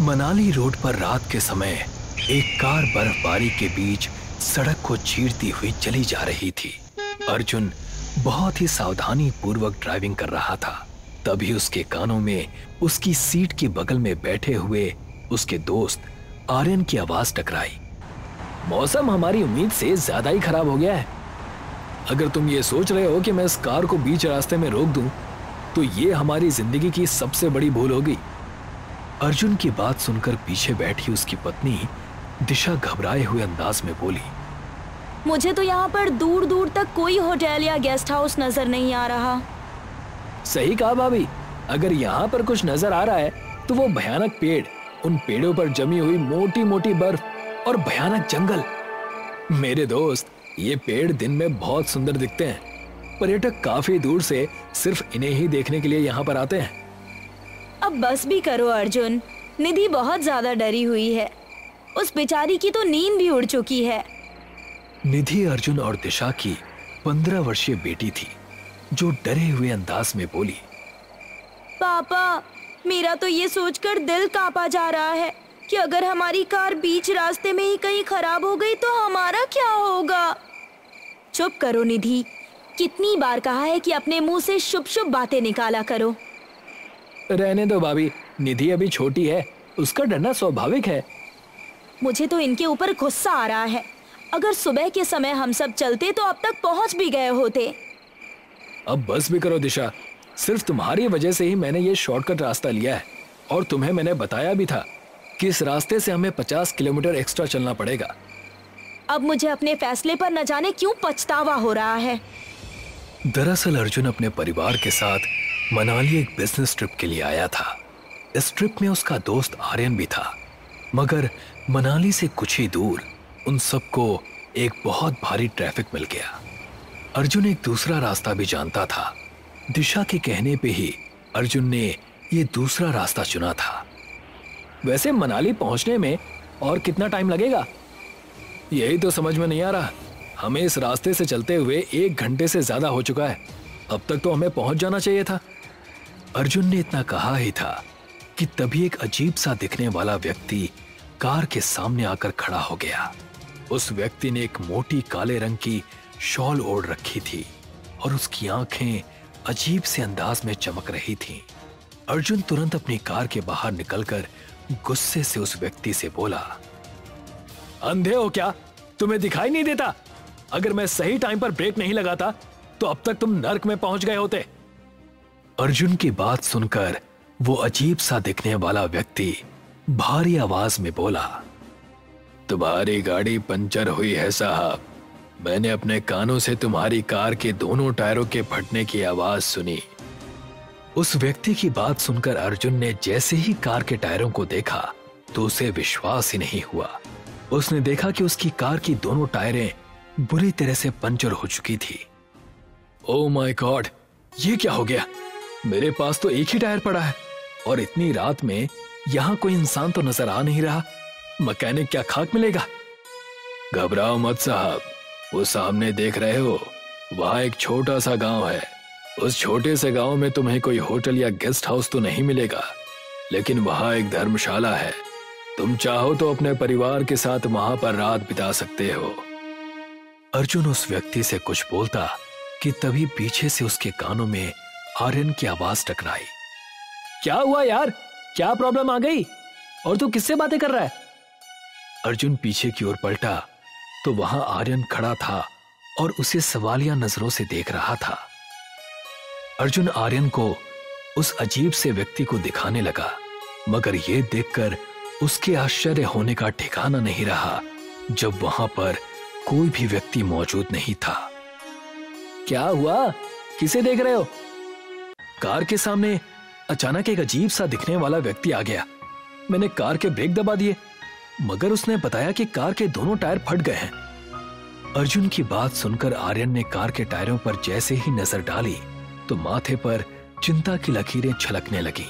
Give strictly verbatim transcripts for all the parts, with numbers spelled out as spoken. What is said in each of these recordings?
Manali road पर रात के समय एक कार बर्फबारी के बीच सड़क को चीरती हुई चली जा रही थी। अर्जुन बहुत ही सावधानी पूर्वक ड्राइविंग कर रहा था। तभी उसके कानों में उसकी सीट के बगल में बैठे हुए उसके दोस्त आर्यन की आवाज टकराई। मौसम हमारी उम्मीद से ज्यादा ही खराब हो गया है। अगर तुम ये सोच रहे हो कि मैं इस कार को बीच रास्ते में रोक दूं, तो ये हमारी जिंदगी की सबसे बड़ी भूल होगी। अर्जुन की बात सुनकर पीछे बैठी उसकी पत्नी दिशा घबराए हुए अंदाज में बोली, मुझे तो यहाँ पर दूर दूर तक कोई होटल या गेस्ट हाउस नजर नहीं आ रहा। सही कहा भाभी, अगर यहाँ पर कुछ नजर आ रहा है तो वो भयानक पेड़, उन पेड़ों पर जमी हुई मोटी मोटी बर्फ और भयानक जंगल। मेरे दोस्त, ये पेड़ दिन में बहुत सुंदर दिखते हैं। पर्यटक काफी दूर से सिर्फ इन्हें ही देखने के लिए यहाँ पर आते हैं। अब बस भी करो अर्जुन, निधि बहुत ज्यादा डरी हुई है। उस बेचारी की तो नींद भी उड़ चुकी है। निधि अर्जुन और दिशा की पंद्रह वर्षीय बेटी थी, जो डरे हुए अंदाज में बोली, पापा, मेरा तो ये सोचकर दिल कांपा जा रहा है कि अगर हमारी कार बीच रास्ते में ही कहीं खराब हो गई तो हमारा क्या होगा। चुप करो निधि, कितनी बार कहा है कि अपने मुंह से शुभ शुभ बातें निकाला करो। रहने दो भाभी, निधि अभी छोटी है, उसका डरना स्वाभाविक है। मुझे तो इनके ऊपर गुस्सा आ रहा है। अगर सुबह के समय हम सब चलते तो अब तक पहुंच भी गए होते। अब बस भी करो दिशा, सिर्फ तुम्हारी वजह से ही मैंने ये शॉर्टकट रास्ता लिया है, और तुम्हें मैंने बताया भी था कि इस रास्ते से हमें पचास किलोमीटर एक्स्ट्रा चलना पड़ेगा। अब मुझे अपने फैसले पर न जाने क्यों पछतावा हो रहा है। दरअसल अर्जुन अपने परिवार के साथ मनाली एक बिजनेस ट्रिप के लिए आया था। इस ट्रिप में उसका दोस्त आर्यन भी था, मगर मनाली से कुछ ही दूर उन सबको एक बहुत भारी ट्रैफिक मिल गया। अर्जुन एक दूसरा रास्ता भी जानता था। दिशा के कहने पे ही अर्जुन ने ये दूसरा रास्ता चुना था। वैसे मनाली पहुंचने में और कितना टाइम लगेगा, यही तो समझ में नहीं आ रहा। हमें इस रास्ते से चलते हुए एक घंटे से ज्यादा हो चुका है। अब तक तो हमें पहुंच जाना चाहिए था। अर्जुन ने इतना कहा ही था कि तभी एक अजीब सा दिखने वाला व्यक्ति कार के सामने आकर खड़ा हो गया। उस व्यक्ति ने एक मोटी काले रंग की शॉल ओढ़ रखी थी और उसकी आंखें अजीब से अंदाज में चमक रही थीं। अर्जुन तुरंत अपनी कार के बाहर निकलकर गुस्से से उस व्यक्ति से बोला, अंधे हो क्या? तुम्हें दिखाई नहीं देता? अगर मैं सही टाइम पर ब्रेक नहीं लगाता तो अब तक तुम नर्क में पहुंच गए होते। अर्जुन की बात सुनकर वो अजीब सा दिखने वाला व्यक्ति भारी आवाज में बोला, तुम्हारी गाड़ी पंचर हुई है साहब। मैंने अपने कानों से तुम्हारी कार के दोनों टायरों के फटने की आवाज सुनी। उस व्यक्ति की बात सुनकर अर्जुन ने जैसे ही कार के टायरों को देखा तो उसे विश्वास ही नहीं हुआ। उसने देखा कि उसकी कार की दोनों टायरें बुरी तरह से पंचर हो चुकी थी। ओह माय गॉड, ये क्या हो गया? मेरे पास तो एक ही टायर पड़ा है और इतनी रात में यहाँ कोई इंसान तो नजर आ नहीं रहा। मैकेनिक क्या खाक मिलेगा? घबराओ मत साहब, वो सामने देख रहे हो, वहाँ एक छोटा सा गांव है। उस छोटे से गांव में तुम्हें कोई होटल या गेस्ट हाउस तो नहीं मिलेगा, लेकिन वहाँ एक धर्मशाला है। तुम चाहो तो अपने परिवार के साथ वहाँ पर रात बिता सकते हो। अर्जुन उस व्यक्ति से कुछ बोलता कि तभी पीछे से उसके कानों में आर्यन की आवाज टकराई। क्या हुआ यार? क्या प्रॉब्लम आ गई? और तू किससे बातें कर रहा है? अर्जुन पीछे की ओर पलटा तो वहां आर्यन खड़ा था और उसे सवालिया नजरों से देख रहा था। अर्जुन आर्यन को उस अजीब से व्यक्ति को दिखाने लगा, मगर यह देखकर उसके आश्चर्य होने का ठिकाना नहीं रहा जब वहां पर कोई भी व्यक्ति मौजूद नहीं था। क्या हुआ? किसे देख रहे हो? कार के सामने अचानक एक अजीब सा दिखने वाला व्यक्ति आ गया। मैंने कार के ब्रेक दबा दिए, मगर उसने बताया कि कार के दोनों टायर फट गए हैं। अर्जुन की बात सुनकर आर्यन ने कार के टायरों पर जैसे ही नजर डाली तो माथे पर चिंता की लकीरें छलकने लगी।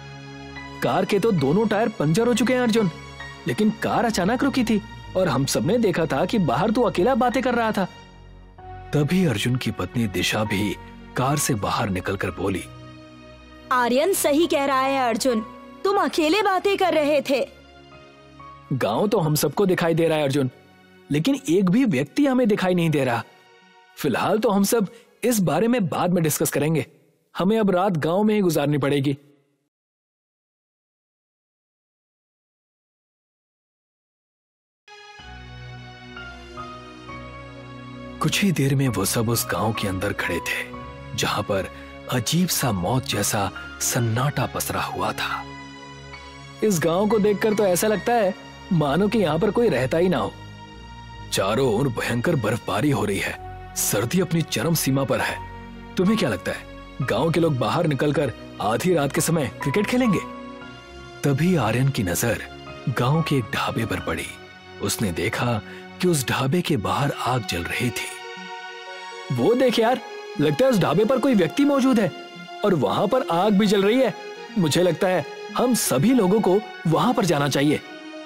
कार के तो दोनों टायर पंचर हो चुके हैं अर्जुन, लेकिन कार अचानक रुकी थी और हम सबने देखा था कि बाहर तो अकेला बातें कर रहा था। तभी अर्जुन की पत्नी दिशा भी कार से बाहर निकलकर बोली, आर्यन सही कह रहा है अर्जुन, तुम तुम अकेले बातें कर रहे थे। गांव तो हम सबको दिखाई दे रहा है अर्जुन, लेकिन एक भी व्यक्ति हमें दिखाई नहीं दे रहा। फिलहाल तो हम सब इस बारे में बाद में डिस्कस करेंगे। हमें अब रात गांव में ही गुजारनी पड़ेगी। कुछ ही देर में वो सब उस गांव के अंदर खड़े थे, जहां पर अजीब सा मौत जैसा सन्नाटा पसरा हुआ था। इस गांव को देखकर तो ऐसा लगता है मानो कि यहां पर कोई रहता ही ना हो। चारों ओर भयंकर बर्फबारी हो रही है, सर्दी अपनी चरम सीमा पर है। तुम्हें क्या लगता है गांव के लोग बाहर निकलकर आधी रात के समय क्रिकेट खेलेंगे? तभी आर्यन की नजर गांव के एक ढाबे पर पड़ी। उसने देखा कि उस ढाबे के बाहर आग जल रही थी। वो देख यार, लगता है उस ढाबे पर कोई व्यक्ति मौजूद है और वहां पर आग भी जल रही है। मुझे लगता है हम सभी लोगों को वहां पर जाना चाहिए।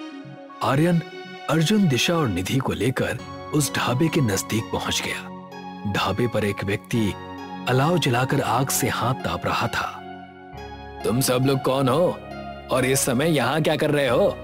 आर्यन अर्जुन, दिशा और निधि को लेकर उस ढाबे के नजदीक पहुंच गया। ढाबे पर एक व्यक्ति अलाव जलाकर आग से हाथ ताप रहा था। तुम सब लोग कौन हो और इस समय यहाँ क्या कर रहे हो?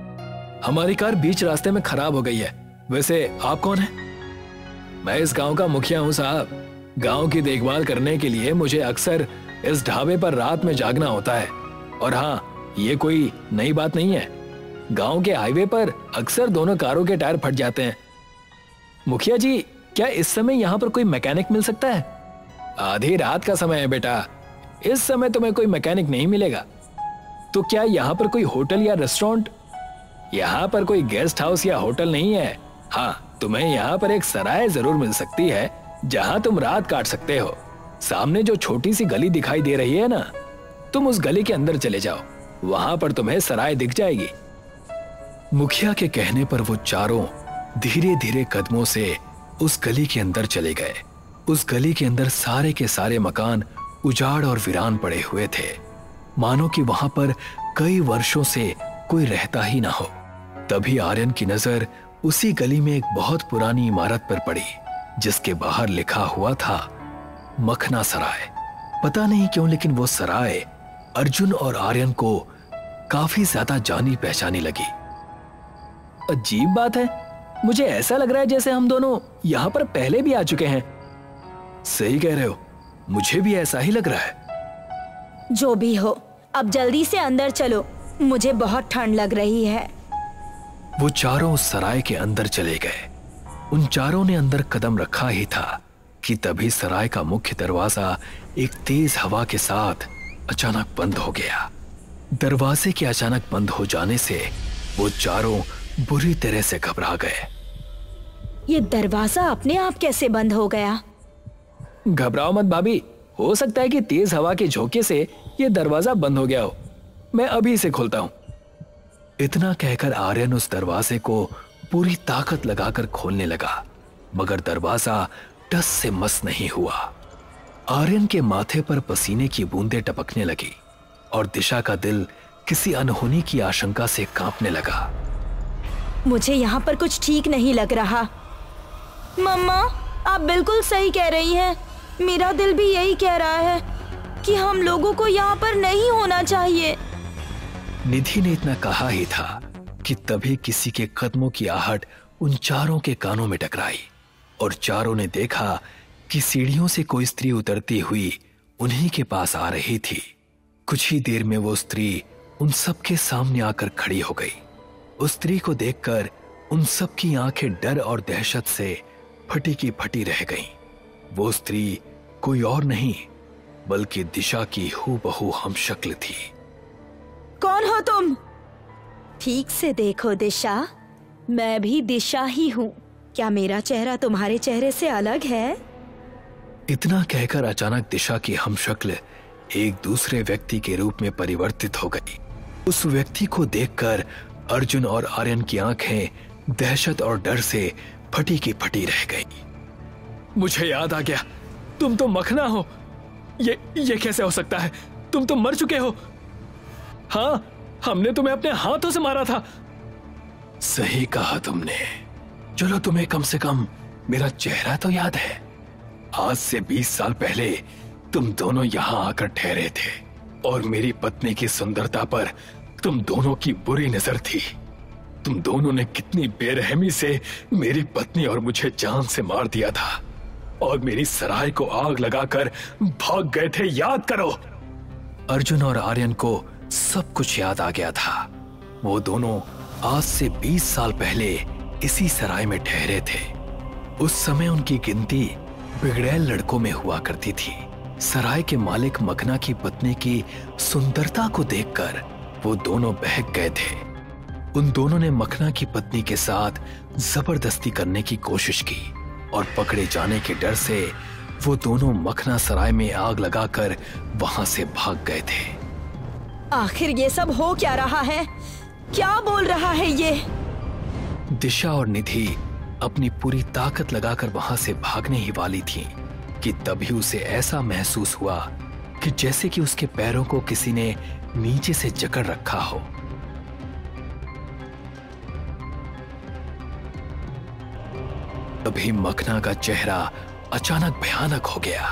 हमारी कार बीच रास्ते में खराब हो गई है। वैसे आप कौन हैं? मैं इस गांव का मुखिया हूं साहब। गांव की देखभाल करने के लिए मुझे अक्सर इस ढाबे पर रात में जागना होता है। और हाँ, ये कोई नई बात नहीं है। गांव के हाईवे पर अक्सर दोनों कारों के टायर फट जाते हैं। मुखिया जी, क्या इस समय यहाँ पर कोई मैकेनिक मिल सकता है? आधी रात का समय है बेटा, इस समय तुम्हें कोई मैकेनिक नहीं मिलेगा। तो क्या यहाँ पर कोई होटल या रेस्टोरेंट? यहाँ पर कोई गेस्ट हाउस या होटल नहीं है। हाँ, तुम्हें यहाँ पर एक सराय जरूर मिल सकती है जहाँ तुम रात काट सकते हो। सामने जो छोटी सी गली दिखाई दे रही है ना, तुम उस गली के अंदर चले जाओ, वहां पर तुम्हें सराय दिख जाएगी। मुखिया के कहने पर वो चारों धीरे धीरे कदमों से उस गली के अंदर चले गए। उस गली के अंदर सारे के सारे मकान उजाड़ और वीरान पड़े हुए थे, मानो कि वहां पर कई वर्षों से कोई रहता ही ना हो। तभी आर्यन की नजर उसी गली में एक बहुत पुरानी इमारत पर पड़ी, जिसके बाहर लिखा हुआ था मखना सराय। पता नहीं क्यों, लेकिन वो सराय अर्जुन और आर्यन को काफी ज्यादा जानी पहचानी लगी। अजीब बात है, मुझे ऐसा लग रहा है जैसे हम दोनों यहाँ पर पहले भी आ चुके हैं। सही कह रहे हो, मुझे भी ऐसा ही लग रहा है। जो भी हो, अब जल्दी से अंदर चलो, मुझे बहुत ठंड लग रही है। वो चारों उस सराय के अंदर चले गए। उन चारों ने अंदर कदम रखा ही था कि तभी सराय का मुख्य दरवाजा एक तेज हवा के साथ अचानक बंद हो गया। दरवाजे के अचानक बंद हो जाने से वो चारों बुरी तरह से घबरा गए। ये दरवाजा अपने आप कैसे बंद हो गया? घबराओ मत भाभी, हो सकता है कि तेज हवा के झोंके से ये दरवाजा बंद हो गया हो। मैं अभी इसे खोलता हूं। इतना कहकर आर्यन उस दरवाजे को पूरी ताकत लगाकर खोलने लगा, मगर दरवाजा टस से मस नहीं हुआ। आर्यन के माथे पर पसीने की बूंदें टपकने लगी और दिशा का दिल किसी अनहोनी की आशंका से कांपने लगा। मुझे यहाँ पर कुछ ठीक नहीं लग रहा। मम्मा, आप बिल्कुल सही कह रही हैं। मेरा दिल भी यही कह रहा है कि हम लोगों को यहाँ पर नहीं होना चाहिए। निधि ने इतना कहा ही था कि तभी किसी के कदमों की आहट उन चारों के कानों में टकराई और चारों ने देखा कि सीढ़ियों से कोई स्त्री उतरती हुई उन्हीं के पास आ रही थी। कुछ ही देर में वो स्त्री उन सब के सामने आकर खड़ी हो गई। उस स्त्री को देखकर उन सब की आंखें डर और दहशत से फटी की फटी रह गईं। वो स्त्री कोई और नहीं बल्कि दिशा की हूबहू हमशक्ल थी। कौन हो तुम? ठीक से देखो दिशा, मैं भी दिशा ही हूँ। क्या मेरा चेहरा तुम्हारे चेहरे से अलग है? इतना कहकर अचानक दिशा की हमशक्ल एक दूसरे व्यक्ति के रूप में परिवर्तित हो गई। उस व्यक्ति को देखकर अर्जुन और आर्यन की आंखें दहशत और डर से फटी की फटी रह गई। मुझे याद आ गया, तुम तो मखना हो। ये ये कैसे हो सकता है? तुम तो मर चुके हो। हाँ, हमने तुम्हें अपने हाथों से मारा था। सही कहा तुमने। चलो, तुम्हें कम से कम मेरा चेहरा तो याद है। आज से बीस साल पहले तुम दोनों यहां आकर ठहरे थे और मेरी पत्नी की सुंदरता पर तुम दोनों की बुरी नजर थी। तुम दोनों ने कितनी बेरहमी से मेरी पत्नी और मुझे जान से मार दिया था और मेरी सराय को आग लगाकर भाग गए थे, याद करो। अर्जुन और आर्यन को सब कुछ याद आ गया था। वो दोनों आज से बीस साल पहले इसी सराय में ठहरे थे। उस समय उनकी गिनती बिगड़ैल लड़कों में हुआ करती थी। सराय के मालिक मखना की पत्नी की सुंदरता को देखकर वो दोनों बहक गए थे। उन दोनों ने मखना की पत्नी के साथ जबरदस्ती करने की कोशिश की और पकड़े जाने के डर से वो दोनों मखना सराय में आग लगाकर वहां से भाग गए थे। आखिर ये सब हो क्या रहा है? क्या बोल रहा है ये? दिशा और निधि अपनी पूरी ताकत लगाकर वहां से भागने ही वाली थी कि तभी उसे ऐसा महसूस हुआ कि जैसे कि उसके पैरों को किसी ने नीचे से जकड़ रखा हो। तभी मखना का चेहरा अचानक भयानक हो गया।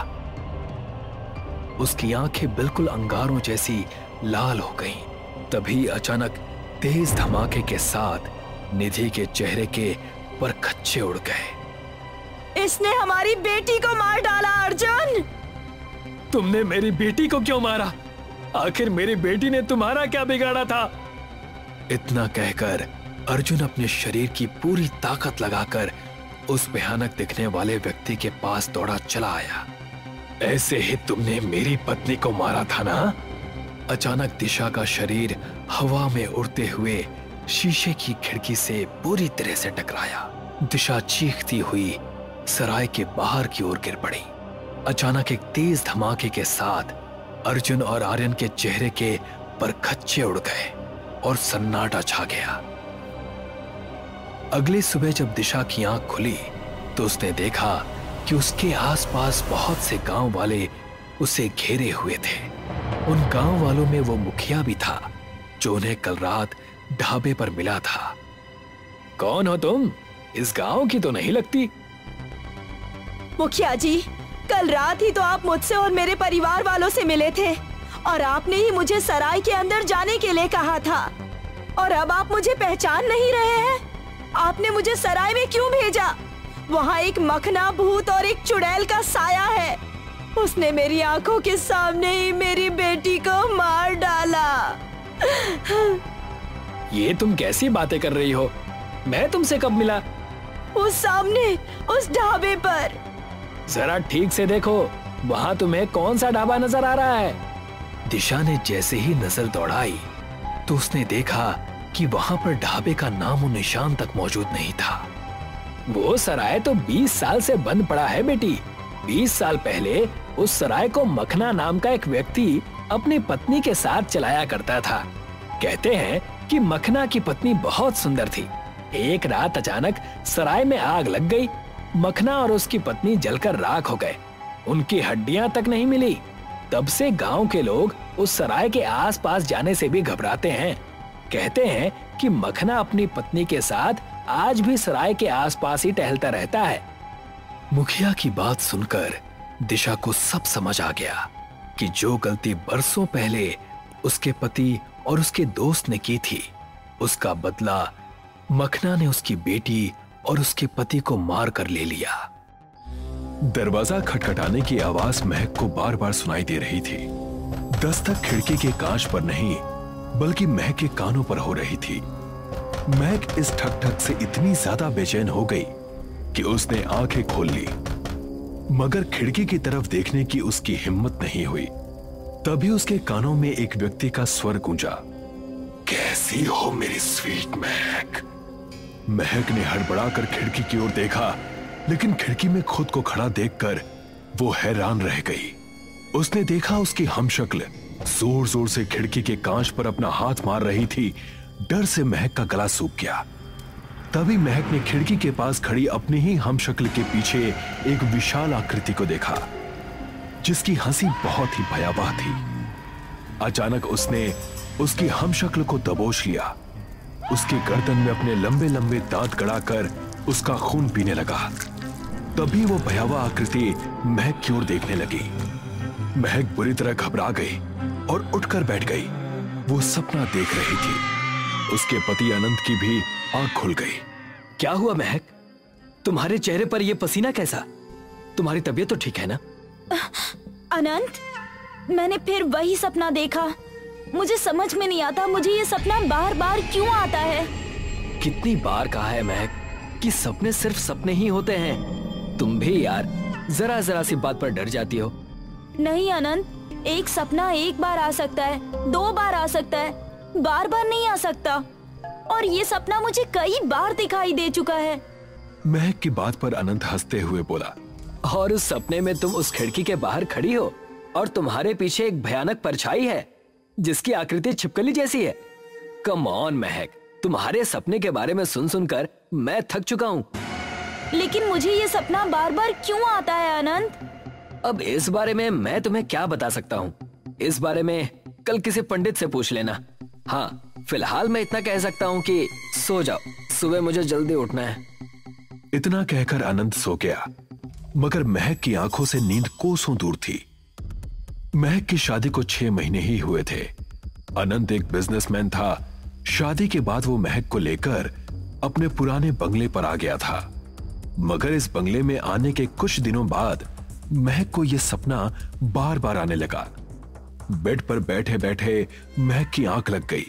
उसकी आंखें बिल्कुल अंगारों जैसी लाल हो गईं। तभी अचानक तेज धमाके के साथ निधि के चेहरे के परखच्चे उड़ गए। इसने हमारी बेटी को मार डाला। अर्जुन, तुमने मेरी बेटी को क्यों मारा? आखिर मेरी बेटी ने तुम्हारा क्या बिगाड़ा था? इतना कहकर अर्जुन अपने शरीर की पूरी ताकत लगाकर उस भयानक दिखने वाले व्यक्ति के पास दौड़ा चला आया। ऐसे ही तुमने मेरी पत्नी को मारा था ना? अचानक दिशा का शरीर हवा में उड़ते हुए शीशे की खिड़की से पूरी तरह से टकराया। दिशा चीखती हुई सराय के बाहर की ओर गिर पड़ी। अचानक एक तेज धमाके के साथ अर्जुन और आर्यन के चेहरे के परखच्चे उड़ गए और सन्नाटा छा गया। अगली सुबह जब दिशा की आंख खुली तो उसने देखा कि उसके आसपास बहुत से गांव वाले उसे घेरे हुए थे। उन गांव वालों में वो मुखिया भी था जो उन्हें कल रात ढाबे पर मिला था। कौन हो तुम? इस गांव की तो नहीं लगती। मुखिया जी, कल रात ही तो आप मुझसे और मेरे परिवार वालों से मिले थे और आपने ही मुझे सराय के अंदर जाने के लिए कहा था और अब आप मुझे पहचान नहीं रहे हैं। आपने मुझे सराय में क्यों भेजा? वहाँ एक मखना भूत और एक चुड़ैल का साया है। उसने मेरी आंखों के सामने ही मेरी बेटी को मार डाला। ये तुम कैसी बातें कर रही हो? मैं तुमसे कब मिला? उस सामने, उस ढाबे पर। जरा ठीक से देखो, वहाँ तुम्हें कौन सा ढाबा नजर आ रहा है? दिशा ने जैसे ही नजर दौड़ाई तो उसने देखा कि वहाँ पर ढाबे का नामो निशान तक मौजूद नहीं था। वो सराय तो बीस साल से बंद पड़ा है बेटी। बीस साल पहले उस सराय को मखना नाम का एक व्यक्ति अपनी पत्नी के साथ चलाया करता था। कहते हैं कि मखना की पत्नी बहुत सुंदर थी। एक रात अचानक सराय में आग लग गई। मखना और उसकी पत्नी जलकर राख हो गए। उनकी हड्डियां तक नहीं मिली। तब से गांव के लोग उस सराय के आसपास जाने से भी घबराते हैं। कहते हैं कि मखना अपनी पत्नी के साथ आज भी सराय के आसपास ही टहलता रहता है। मुखिया की बात सुनकर दिशा को सब समझ आ गया कि जो गलती बरसों पहले उसके पति और उसके दोस्त ने की थी, उसका बदला मखना ने उसकी बेटी और उसके पति को मार कर ले लिया। दरवाजा खटखटाने की आवाज महक को बार बार सुनाई दे रही थी। दस्तक खिड़की के कांच पर नहीं बल्कि महक के कानों पर हो रही थी। महक इस ठक ठक से इतनी ज्यादा बेचैन हो गई कि उसने आंखें खोल ली, मगर खिड़की की तरफ देखने की उसकी हिम्मत नहीं हुई। तभी उसके कानों में एक व्यक्ति का स्वर गूंजा, कैसी हो मेरी स्वीट महक? महक ने हड़बड़ाकर खिड़की की ओर देखा, लेकिन खिड़की में खुद को खड़ा देखकर वो हैरान रह गई। उसने देखा उसकी हमशक्ल जोर जोर से खिड़की के कांच पर अपना हाथ मार रही थी। डर से महक का गला सूख गया। तभी महक ने खिड़की के पास खड़ी अपनी ही हमशक्ल के पीछे एक विशाल आकृति को देखा, जिसकी हंसी बहुत ही भयावह थी। अचानक उसने उसकी हमशक्ल को दबोच लिया। उसके गर्दन में अपने लंबे लंबे दांत गड़ाकर उसका खून पीने लगा। तभी वो भयावह आकृति महक की ओर देखने लगी। महक बुरी तरह घबरा गई। और उठकर बैठ गई। वो सपना देख रही थी। उसके पति अनंत की भी आंख खुल गई। क्या हुआ महक? तुम्हारे चेहरे पर यह पसीना कैसा? तुम्हारी तबीयत तो ठीक है ना? अनंत, मैंने फिर वही सपना देखा। मुझे समझ में नहीं आता मुझे ये सपना बार बार क्यों आता है। कितनी बार कहा है महक कि सपने सिर्फ सपने ही होते हैं। तुम भी यार जरा जरा सी बात पर डर जाती हो। नहीं अनंत, एक सपना एक बार आ सकता है, दो बार आ सकता है, बार बार नहीं आ सकता। और ये सपना मुझे कई बार दिखाई दे चुका है। महक की बात पर अनंत हंसते हुए बोला, और उस सपने में तुम उस खिड़की के बाहर खड़ी हो और तुम्हारे पीछे एक भयानक परछाई है जिसकी आकृति छिपकली जैसी है। कम ऑन महक, तुम्हारे सपने के बारे में सुन सुनकर मैं थक चुका हूँ। लेकिन मुझे ये सपना बार बार क्यों आता है अनंत? अब इस बारे में मैं तुम्हें क्या बता सकता हूँ। इस बारे में कल किसी पंडित से पूछ लेना। हाँ, फिलहाल मैं इतना कह सकता हूँ कि सो जाओ, सुबह मुझे जल्दी उठना है। इतना कहकर अनंत सो गया, मगर महक की आंखों से नींद कोसों दूर थी। महक की शादी को छह महीने ही हुए थे। अनंत एक बिजनेसमैन था। शादी के बाद वो महक को लेकर अपने पुराने बंगले पर आ गया था। मगर इस बंगले में आने के कुछ दिनों बाद महक को यह सपना बार बार आने लगा। बेड पर बैठे बैठे महक की आंख लग गई।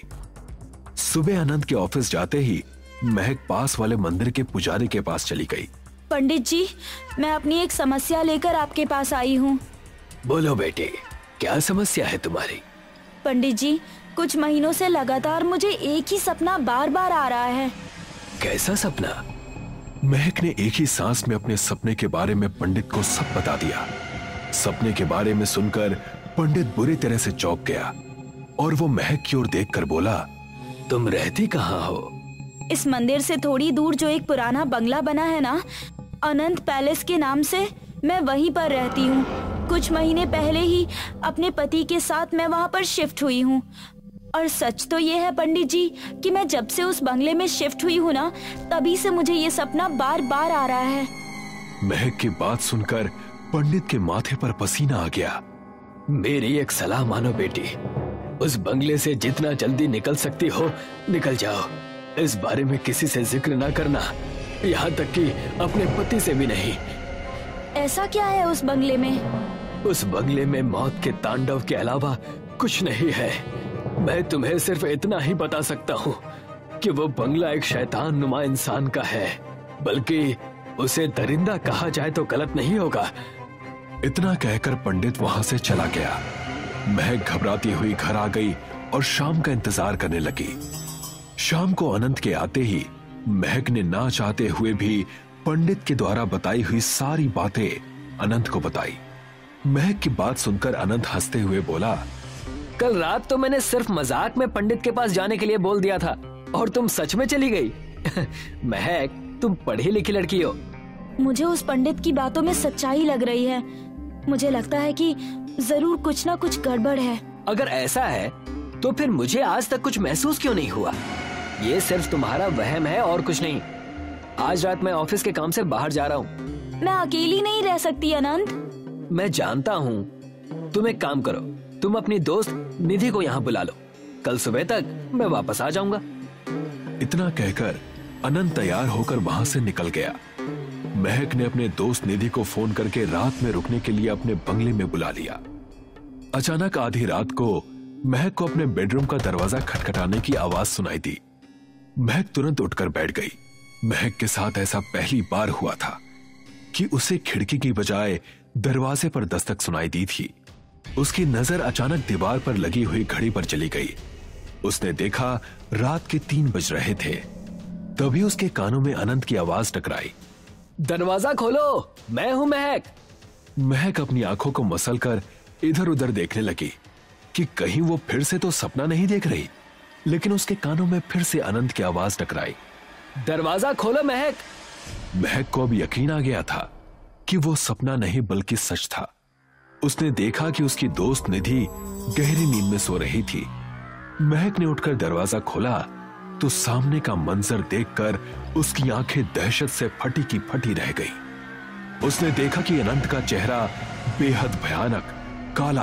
सुबह अनंत के ऑफिस जाते ही महक पास वाले मंदिर के पुजारी के पास चली गई। पंडित जी, मैं अपनी एक समस्या लेकर आपके पास आई हूँ। बोलो बेटे, क्या समस्या है तुम्हारी? पंडित जी, कुछ महीनों से लगातार मुझे एक ही सपना बार बार आ रहा है। कैसा सपना? महक ने एक ही सांस में अपने सपने के बारे में पंडित को सब बता दिया। सपने के बारे में सुनकर पंडित बुरी तरह से चौंक गया और वो महक की ओर देखकर बोला, तुम रहती कहाँ हो? इस मंदिर से थोड़ी दूर जो एक पुराना बंगला बना है ना, अनंत पैलेस के नाम से, मैं वहीं पर रहती हूँ। कुछ महीने पहले ही अपने पति के साथ मैं वहाँ पर शिफ्ट हुई हूँ। और सच तो ये है पंडित जी कि मैं जब से उस बंगले में शिफ्ट हुई हूँ ना, तभी से मुझे ये सपना बार बार आ रहा है। महक की बात सुनकर पंडित के माथे पर पसीना आ गया। मेरी एक सलाह मानो बेटी, उस बंगले से जितना जल्दी निकल सकती हो निकल जाओ। इस बारे में किसी से जिक्र ना करना, यहाँ तक कि अपने पति से भी नहीं। ऐसा क्या है उस बंगले में? उस बंगले में मौत के तांडव के अलावा कुछ नहीं है। मैं तुम्हें सिर्फ इतना ही बता सकता हूँ कि वो बंगला एक शैतान नुमा इंसान का है, बल्कि उसे दरिंदा कहा जाए तो गलत नहीं होगा। इतना कहकर पंडित वहां से चला गया। महक घबराती हुई घर आ गई और शाम का इंतजार करने लगी। शाम को अनंत के आते ही महक ने ना चाहते हुए भी पंडित के द्वारा बताई हुई सारी बातें अनंत को बताई। महक की बात सुनकर अनंत हंसते हुए बोला, कल रात तो मैंने सिर्फ मजाक में पंडित के पास जाने के लिए बोल दिया था और तुम सच में चली गई। महक, तुम पढ़ी लिखी लड़की हो। मुझे उस पंडित की बातों में सच्चाई लग रही है। मुझे लगता है कि जरूर कुछ ना कुछ गड़बड़ है। अगर ऐसा है तो फिर मुझे आज तक कुछ महसूस क्यों नहीं हुआ? ये सिर्फ तुम्हारा वहम है और कुछ नहीं। आज रात मैं ऑफिस के काम से बाहर जा रहा हूँ। मैं अकेली नहीं रह सकती अनंत। मैं जानता हूँ। तुम एक काम करो, तुम अपनी दोस्त निधि को यहाँ बुला लो। कल सुबह तक मैं वापस आ जाऊंगा। इतना कहकर अनंत तैयार होकर वहां से निकल गया। महक ने अपने दोस्त निधि को फोन करके रात में रुकने के लिए अपने बंगले में बुला लिया। अचानक आधी रात को महक को अपने बेडरूम का दरवाजा खटखटाने की आवाज सुनाई दी। महक तुरंत उठकर बैठ गई। महक के साथ ऐसा पहली बार हुआ था कि उसे खिड़की की बजाय दरवाजे पर दस्तक सुनाई दी थी। उसकी नजर अचानक दीवार पर लगी हुई घड़ी पर चली गई। उसने देखा रात के तीन बज रहे थे। तभी उसके कानों में अनंत की आवाज टकराई, दरवाजा खोलो, मैं हूं महक। महक अपनी आंखों को मसलकर इधर उधर देखने लगी कि कहीं वो फिर से तो सपना नहीं देख रही। लेकिन उसके कानों में फिर से अनंत की आवाज टकराई, दरवाजा खोलो महक। महक को अब यकीन आ गया था कि वो सपना नहीं बल्कि सच था। उसने देखा कि उसकी दोस्त निधि गहरी नींद में सो रही थी। महक ने उठकर दरवाजा खोला तो सामने का मंजर देखकर उसकी आंखें दहशत से फटी की फटी रह गई। उसने देखा कि अनंत का चेहरा बेहद भयानक, काला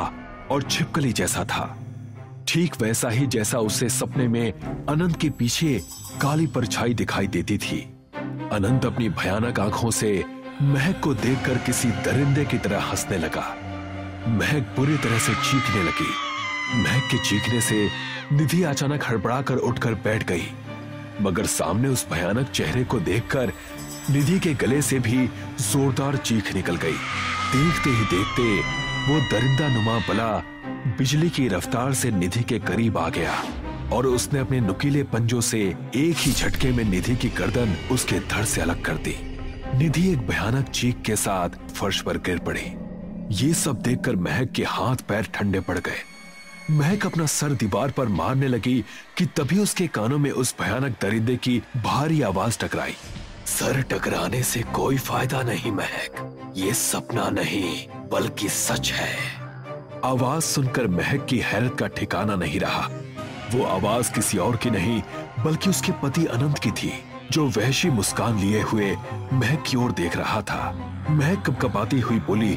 और छिपकली जैसा था, ठीक वैसा ही जैसा उसे सपने में अनंत के पीछे काली परछाई दिखाई देती थी। अनंत अपनी भयानक आंखों से महक को देखकर किसी दरिंदे की तरह हंसने लगा। महक बुरी तरह से चीखने लगी। महक के चीखने से निधि अचानक हड़बड़ाकर उठकर बैठ गई, मगर सामने उस भयानक चेहरे को देखकर निधि के गले से भी जोरदार चीख निकल गई। देखते ही देखते वो दरिंदा नुमा बला बिजली की रफ्तार से निधि के करीब आ गया और उसने अपने नुकीले पंजों से एक ही झटके में निधि की गर्दन उसके धड़ से अलग कर दी। निधि एक भयानक चीख के साथ फर्श पर गिर पड़ी। ये सब देखकर महक के हाथ पैर ठंडे पड़ गए। महक अपना सर दीवार पर मारने लगी कि तभी उसके कानों में उस भयानक दरिंदे की भारी आवाज टकराई। सर टकराने से कोई फायदा नहीं महक, ये सपना नहीं बल्कि सच है। आवाज सुनकर महक की हैरत का ठिकाना नहीं रहा। वो आवाज किसी और की नहीं बल्कि उसके पति अनंत की थी, जो वहशी मुस्कान लिए हुए महक की ओर देख रहा था। महक कपकपाती हुई बोली,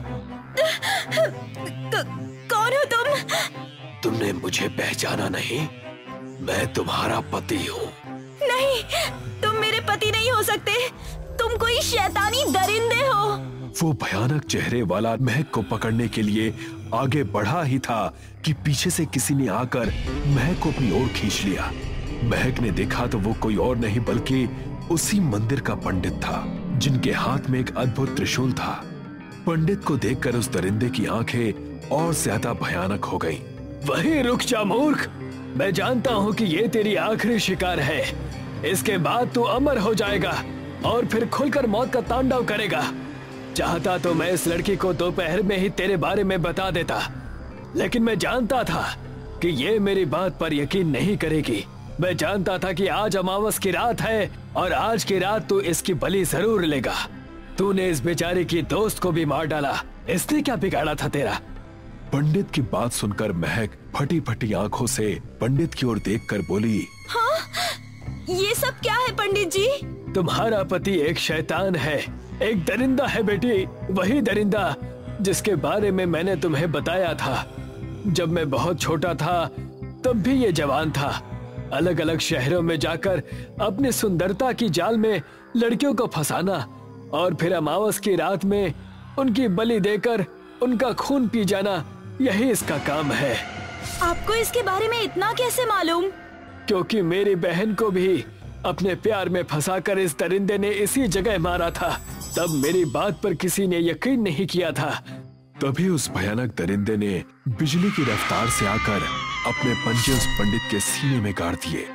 कौन हो तुम? तुमने मुझे पहचाना नहीं? मैं तुम्हारा पति हूँ। नहीं, तुम मेरे पति नहीं हो सकते। तुम कोई शैतानी दरिंदे हो। वो भयानक चेहरे वाला महक को पकड़ने के लिए आगे बढ़ा ही था कि पीछे से किसी ने आकर महक को अपनी ओर खींच लिया। महक ने देखा तो वो कोई और नहीं बल्कि उसी मंदिर का पंडित था, जिनके हाथ में एक अद्भुत त्रिशूल था। पंडित को देखकर उस दरिंदे की आंखें और ज्यादा भयानक हो गईं। वही रुक जा मूर्ख, मैं जानता हूँ कि ये तेरी आखिरी शिकार है। इसके बाद तू अमर हो जाएगा और फिर खुलकर मौत का तांडव करेगा। चाहता तो मैं इस लड़की को दोपहर में ही तेरे बारे में बता देता, लेकिन मैं जानता था कि ये मेरी बात पर यकीन नहीं करेगी। मैं जानता था कि आज अमावस की रात है और आज की रात तू इसकी बलि जरूर लेगा। तूने इस बेचारे की दोस्त को भी मार डाला, इसने क्या बिगाड़ा था तेरा? पंडित की बात सुनकर महक फटी फटी आंखों से पंडित की ओर देखकर बोली, हाँ? ये सब क्या है पंडित जी? तुम्हारा पति एक शैतान है, एक दरिंदा है बेटी, वही दरिंदा जिसके बारे में मैंने तुम्हें बताया था। जब मैं बहुत छोटा था तब भी ये जवान था। अलग अलग शहरों में जाकर अपनी सुंदरता की जाल में लड़कियों को फंसाना और फिर अमावस की रात में उनकी बलि देकर उनका खून पी जाना, यही इसका काम है। आपको इसके बारे में इतना कैसे मालूम? क्योंकि मेरी बहन को भी अपने प्यार में फंसाकर इस दरिंदे ने इसी जगह मारा था। तब मेरी बात पर किसी ने यकीन नहीं किया था। तभी उस भयानक दरिंदे ने बिजली की रफ्तार से आकर अपने पंजे उस पंडित के सीने में गाड़ दिए।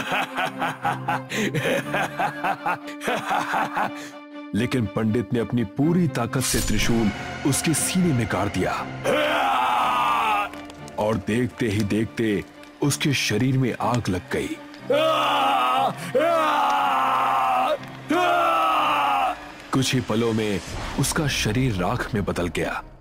लेकिन पंडित ने अपनी पूरी ताकत से त्रिशूल उसके सीने में गाड़ दिया और देखते ही देखते उसके शरीर में आग लग गई। कुछ ही पलों में उसका शरीर राख में बदल गया।